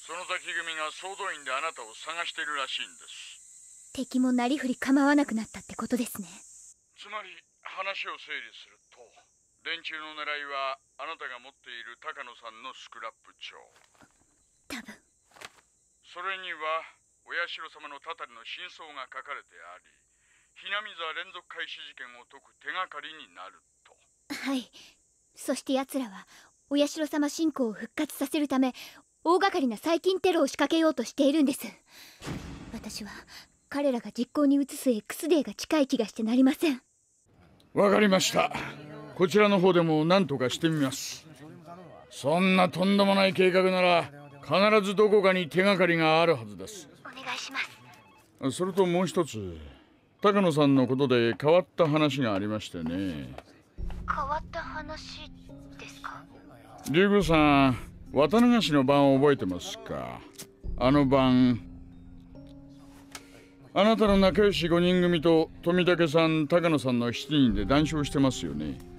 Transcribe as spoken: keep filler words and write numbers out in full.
その崎組が総動員であなたを探しているらしいんです。 敵もなりふり構わなくなったってことですね。 つまり話を整理すると、連中の狙いはあなたが持っている高野さんのスクラップ帳。 多分。 それにはお社様のたたりの真相が書かれてあり、ひなみ沢連続開始事件を解く手がかりになると。 はい。そして奴らはお社様信仰を復活させるため大掛かりな細菌テロを仕掛けようとしているんです。私は彼らが実行に移す X デーが近い気がしてなりません。 わかりました。こちらの方でも何とかしてみます。そんなとんでもない計画なら必ずどこかに手がかりがあるはずです。 お願いします。 それともう一つ、高野さんのことで変わった話がありましてね。 変わった話ですか？ 竜宮さん、綿流しの晩を覚えてますか？あの晩、あなたの仲良しごにん組と富武さん、高野さんのしちにんで談笑してますよね。